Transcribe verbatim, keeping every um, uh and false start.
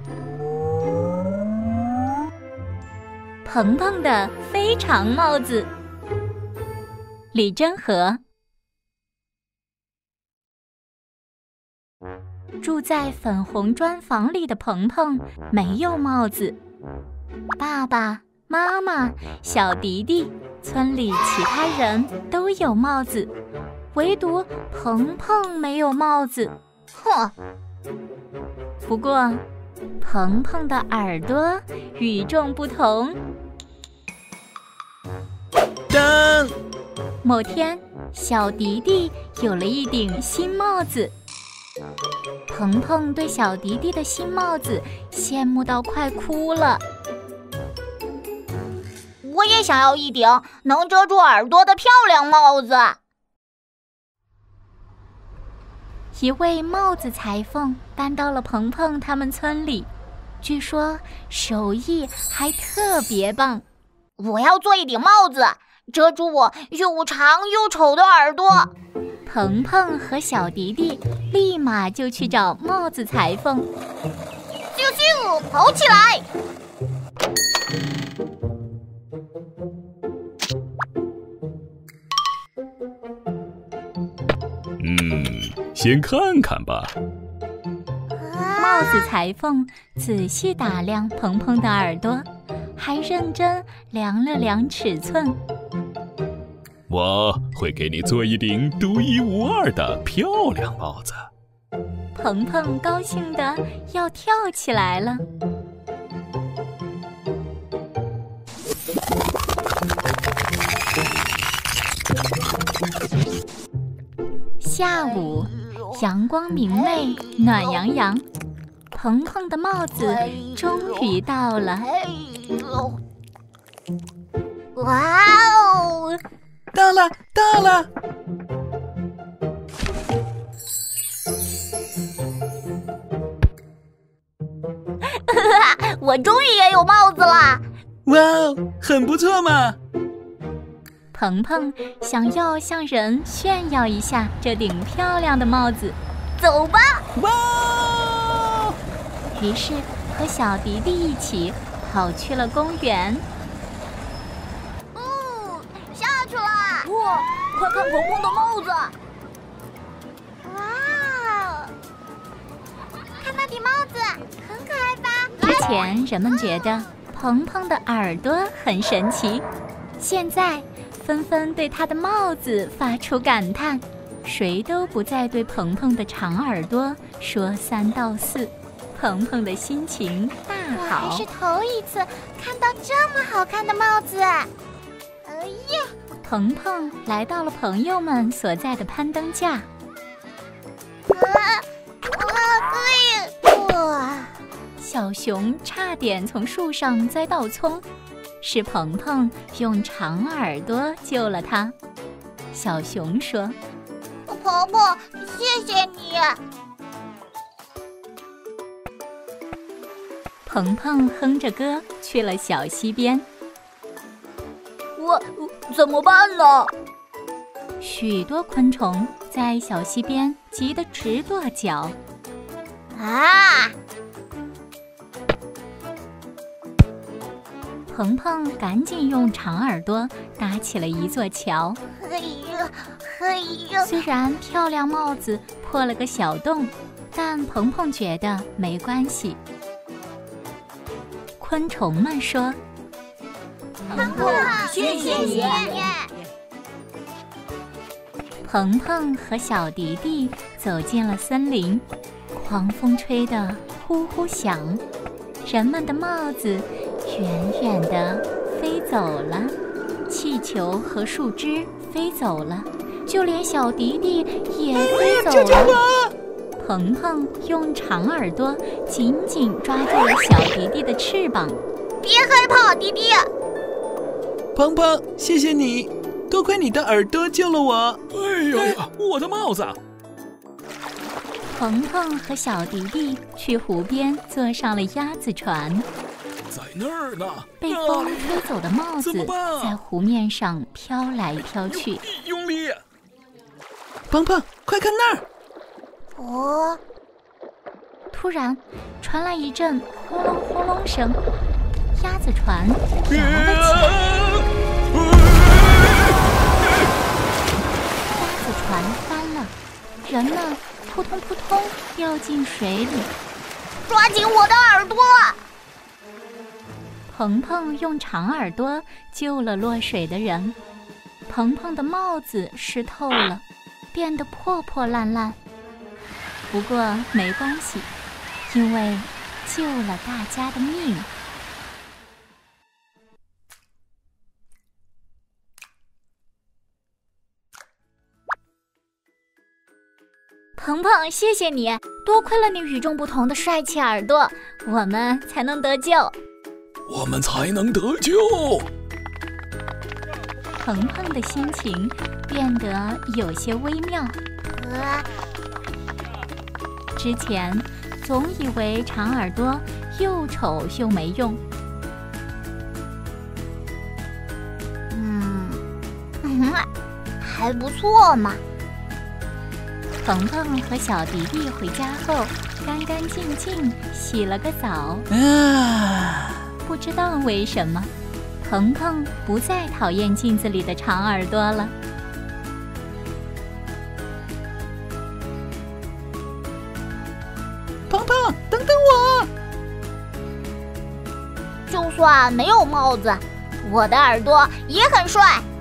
鹏鹏的非常帽子。李真和。住在粉红砖房里的鹏鹏没有帽子，爸爸妈妈、小迪迪，村里其他人都有帽子，唯独鹏鹏没有帽子。哼！不过鹏鹏的耳朵与众不同。 当某天，小迪迪有了一顶新帽子。鹏鹏对小迪迪的新帽子羡慕到快哭了。 我也想要一顶能遮住耳朵的漂亮帽子。 一位帽子裁缝搬到了鹏鹏他们村里，据说手艺还特别棒。 我要做一顶帽子，遮住我又长又丑的耳朵。 鹏鹏和小迪迪立马就去找帽子裁缝。 咻咻，跑起来！ 嗯，先看看吧。 帽子裁缝仔细打量鹏鹏的耳朵，还认真量了量尺寸。 我会给你做一顶独一无二的漂亮帽子。 鹏鹏高兴得要跳起来了。下午，阳光明媚，暖洋洋，鹏鹏的帽子终于到了。 哇哦！ 到了，到了！ 我终于也有帽子啦！ 哇哦，很不错嘛！ 鹏鹏想要向人炫耀一下这顶漂亮的帽子， 走吧！ 哇哦！ 于是和小迪迪一起跑去了公园。 哇！快看鹏鹏的帽子！ 哇，看那顶帽子很可爱吧？ 之前人们觉得鹏鹏的耳朵很神奇，现在纷纷对他的帽子发出感叹，谁都不再对鹏鹏的长耳朵说三道四。鹏鹏的心情大好。 我还是头一次看到这么好看的帽子。哎呀！ 鹏鹏来到了朋友们所在的攀登架。啊啊！对，哇！ 小熊差点从树上栽到葱，是鹏鹏用长耳朵救了他。小熊说：“ 婆婆，谢谢你。” 鹏鹏哼着歌去了小溪边。 我怎么办呢？ 许多昆虫在小溪边急得直跺脚。 啊！ 鹏鹏赶紧用长耳朵搭起了一座桥。 哎呀，哎呀！ 虽然漂亮帽子破了个小洞，但鹏鹏觉得没关系。昆虫们说：“ 鹏鹏，谢谢你。” 鹏鹏和小迪迪走进了森林，狂风吹得呼呼响，人们的帽子远远地飞走了，气球和树枝飞走了，就连小迪迪也飞走了。鹏鹏用长耳朵紧紧抓住了小迪迪的翅膀。 别害怕，迪迪。 鹏鹏，谢谢你，多亏你的耳朵救了我。 哎呦呀，我的帽子！ 鹏鹏和小迪迪去湖边坐上了鸭子船。 在那儿呢。 被风吹走的帽子在湖面上飘来飘去。 用力！ 鹏鹏，快看那儿！ 哦， 突突然传来一阵呼隆呼隆声，鸭子船摇了起来，鸭子船翻了，人们扑通扑通掉进水里。 抓紧我的耳朵！ 鹏鹏用长耳朵救了落水的人。鹏鹏的帽子湿透了，变得破破烂烂。不过没关系，因为救了大家的命。鹏鹏，谢谢你，多亏了你与众不同的帅气耳朵，我们才能得救。 我们才能得救。 鹏鹏的心情变得有些微妙。 呃， 之前总以为长耳朵又丑又没用。 嗯，嗯，还不错嘛。 鹏鹏和小迪迪回家后，干干净净洗了个澡。 啊， 不知道为什么，鹏鹏不再讨厌镜子里的长耳朵了。 鹏鹏，等等我！ 就算没有帽子，我的耳朵也很帅。